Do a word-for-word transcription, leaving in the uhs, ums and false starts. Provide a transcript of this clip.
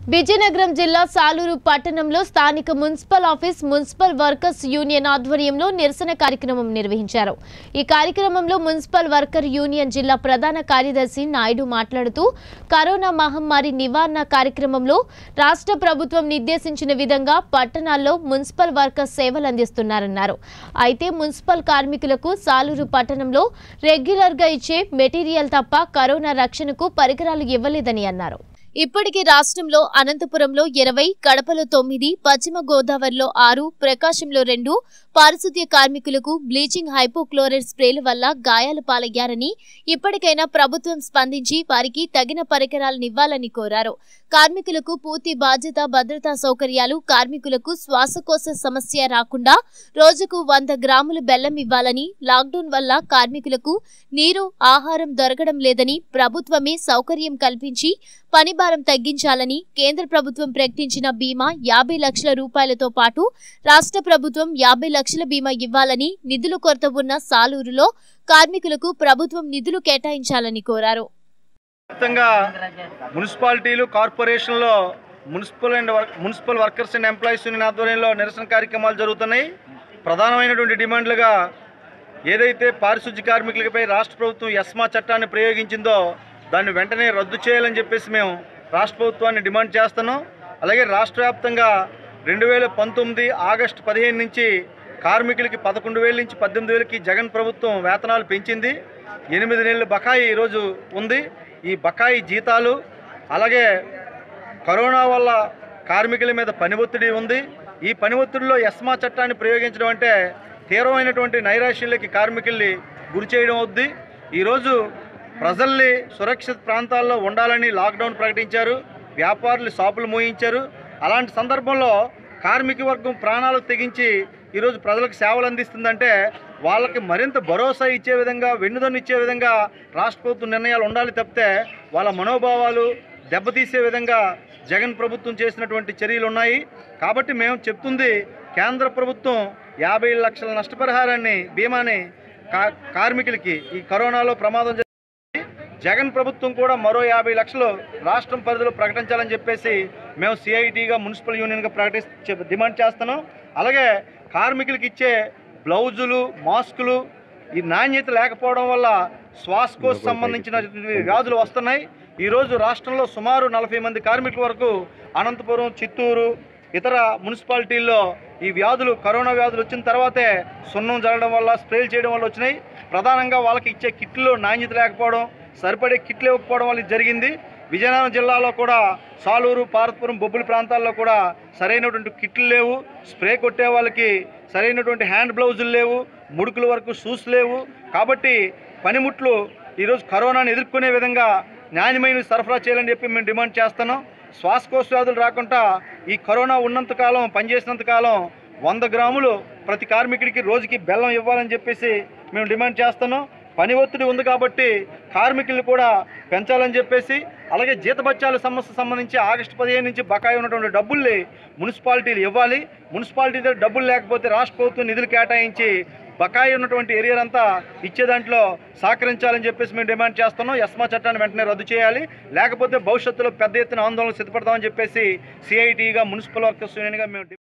విజయనగరం జిల్లా సాలూరు పట్టణంలో స్థానిక municipal office municipal workers union ఆధ్వర్యంలో నిరసన కార్యక్రమం నిర్వహించారు। ఈ కార్యక్రమంలో మున్సిపల్ వర్కర్ యూనియన్ జిల్లా ప్రధాన కార్యదర్శి నాయుడు మాట్లాడుతూ కరోనా మహమ్మారి నివారణ కార్యక్రమంలో రాష్ట్ర ప్రభుత్వం నిర్దేశించిన విధంగా పట్టణాల్లో మున్సిపల్ వర్కర్స్ సేవలు అందిస్తున్నారన్నారు। అయితే మున్సిపల్ కార్మికులకు సాలూరు పట్టణంలో రెగ్యులర్ గా ఇచ్చే మెటీరియల్ తప్ప కరోనా రక్షణకు పరికరాలు ఇవ్వలేదని అన్నారు। ఇప్పటికి రాష్ట్రంలో అనంతపురంలో ఇరవై, కడపలో తొమ్మిది, పశ్చిమ గోదావరిలో ఆరు, ప్రకాశంలో రెండు పారిశుద్ధ్య కార్మికులకు బ్లీచింగ్ హైపోక్లోరైడ్ స్ప్రేల వల్ల గాయాల పాలయ్యారని ఇప్పటికైనా ప్రభుత్వం స్పందించి వారికి తగిన పరికరాలనివ్వాలని కోరారు। కార్మికులకు పూర్తి బాధ్యత భద్రతా సౌకర్యాలు, కార్మికులకు శ్వాసకోశ సమస్య రాకుండా రోజుకు వంద గ్రాముల బెల్లం ఇవ్వాలని, లాక్డౌన్ వల్ల కార్మికులకు నీరు, ఆహారం దొరకడం లేదని ప్రభుత్వమే సౌకర్యం కల్పించి పని భారం తగ్గించాలని, కేంద్ర ప్రభుత్వం ప్రకటించిన బీమా యాభై లక్షల రూపాయలతో పాటు రాష్ట్ర ప్రభుత్వం యాభై లక్షల బీమా ఇవ్వాలని, నిధుల కొరత ఉన్న సాలూరులో కార్మికులకు ప్రభుత్వం నిధులు కేటాయించాలని కోరారు। మున్సిపాలిటీలు కార్పొరేషన్లో municipal and municipal workers and employees union ఆధ్వర్యంలో నిరసన కార్యక్రమాలు జరుగుతున్నాయి। ప్రధానమైనటువంటి డిమాండ్లుగా ఏదైతే పారిశుద్ధ్య కార్మికులపై రాష్ట్ర ప్రభుత్వం ఎస్మా చట్టాన్ని ప్రయోగించిందో దాన్ని వెంటనే రద్దు చేయాలని చెప్పేసి మేము రాష్ట్ర ప్రభుత్వాన్ని డిమాండ్ చేస్తున్నాం। అలాగే రాష్ట్ర వ్యాప్తంగా రెండు వేల పంతొమ్మిది ఆగస్టు పదిహేను నుంచి కార్మికులకి పదకొండు వేల నుంచి పద్దెనిమిది వేలకి జగన్ ప్రభుత్వం వేతనాలు పెంచింది। ఎనిమిది నెలల బకాయి ఈరోజు ఉంది। ఈ బకాయి జీతాలు అలాగే కరోనా వల్ల కార్మికుల మీద పని ఒత్తిడి ఉంది। ఈ పని ఒత్తిడిలో ఎస్మా చట్టాన్ని ప్రయోగించడం అంటే తీవ్రమైనటువంటి నైరాశ్యాలకి కార్మికుల్ని గురి చేయడం అవుద్ది। ఈరోజు ప్రజల్ని సురక్షిత ప్రాంతాల్లో ఉండాలని లాక్డౌన్ ప్రకటించారు, వ్యాపారులు షాపులు మూయించారు। అలాంటి సందర్భంలో కార్మిక వర్గం ప్రాణాలకు తెగించి ఈరోజు ప్రజలకు సేవలు అందిస్తుందంటే వాళ్ళకి మరింత భరోసా ఇచ్చే విధంగా, వెన్నుదన్నిచ్చే విధంగా రాష్ట్ర ప్రభుత్వం నిర్ణయాలు ఉండాలి తప్పితే వాళ్ళ మనోభావాలు దెబ్బతీసే విధంగా జగన్ ప్రభుత్వం చేసినటువంటి చర్యలు ఉన్నాయి। కాబట్టి మేము చెప్తుంది, కేంద్ర ప్రభుత్వం యాభై లక్షల నష్టపరిహారాన్ని బీమాని కార్మికులకి ఈ కరోనాలో ప్రమాదం జగన్ ప్రభుత్వం కూడా మరో యాభై లక్షలు రాష్ట్రం పరిధిలో ప్రకటించాలని చెప్పేసి మేము సిఐటిగా మున్సిపల్ యూనియన్గా ప్రకటి డిమాండ్ చేస్తున్నాం। అలాగే కార్మికులకి ఇచ్చే బ్లౌజులు, మాస్కులు ఈ నాణ్యత లేకపోవడం వల్ల శ్వాసకోశ సంబంధించిన వ్యాధులు వస్తున్నాయి। ఈరోజు రాష్ట్రంలో సుమారు నలభై మంది కార్మికుల వరకు అనంతపురం, చిత్తూరు, ఇతర మున్సిపాలిటీల్లో ఈ వ్యాధులు కరోనా వ్యాధులు వచ్చిన తర్వాతే సున్నం జరగడం వల్ల, స్ప్రేలు చేయడం వల్ల వచ్చినాయి। ప్రధానంగా వాళ్ళకి ఇచ్చే కిట్లు నాణ్యత లేకపోవడం, సరిపడే కిట్లు ఇవ్వకపోవడం వల్ల జరిగింది। విజయనగరం జిల్లాలో కూడా సాలూరు, పార్వతీపురం, బొబ్బులి ప్రాంతాల్లో కూడా సరైనటువంటి కిట్లు లేవు, స్ప్రే కొట్టే వాళ్ళకి సరైనటువంటి హ్యాండ్ బ్లౌజులు లేవు, ముడుకుల వరకు షూస్ లేవు। కాబట్టి పనిముట్లు ఈరోజు కరోనాను ఎదుర్కొనే విధంగా నాణ్యమైన సరఫరా చేయాలని చెప్పి మేము డిమాండ్ చేస్తున్నాం। శ్వాసకోశ వ్యాధులు రాకుండా ఈ కరోనా ఉన్నంతకాలం, పనిచేసినంతకాలం వంద గ్రాములు ప్రతి కార్మికుడికి రోజుకి బెల్లం ఇవ్వాలని చెప్పేసి మేము డిమాండ్ చేస్తున్నాం। పని ఒత్తిడి ఉంది కాబట్టి కార్మికులు కూడా పెంచాలని చెప్పేసి, అలాగే జీతభత్యాల సమస్య సంబంధించి ఆగస్టు పదిహేను నుంచి బకాయి ఉన్నటువంటి డబ్బుల్ని మున్సిపాలిటీలు ఇవ్వాలి। మున్సిపాలిటీ దగ్గర డబ్బులు లేకపోతే రాష్ట్ర ప్రభుత్వం నిధులు కేటాయించి బకాయి ఉన్నటువంటి ఏరియా అంతా ఇచ్చే దాంట్లో సహకరించాలని చెప్పేసి మేము డిమాండ్ చేస్తున్నాం। ఎస్మా చట్టాన్ని వెంటనే రద్దు చేయాలి, లేకపోతే భవిష్యత్తులో పెద్ద ఎత్తున ఆందోళన సిద్ధపడతామని చెప్పేసి సిఐటిగా మున్సిపల్ వర్కర్స్ యూనియన్గా మేము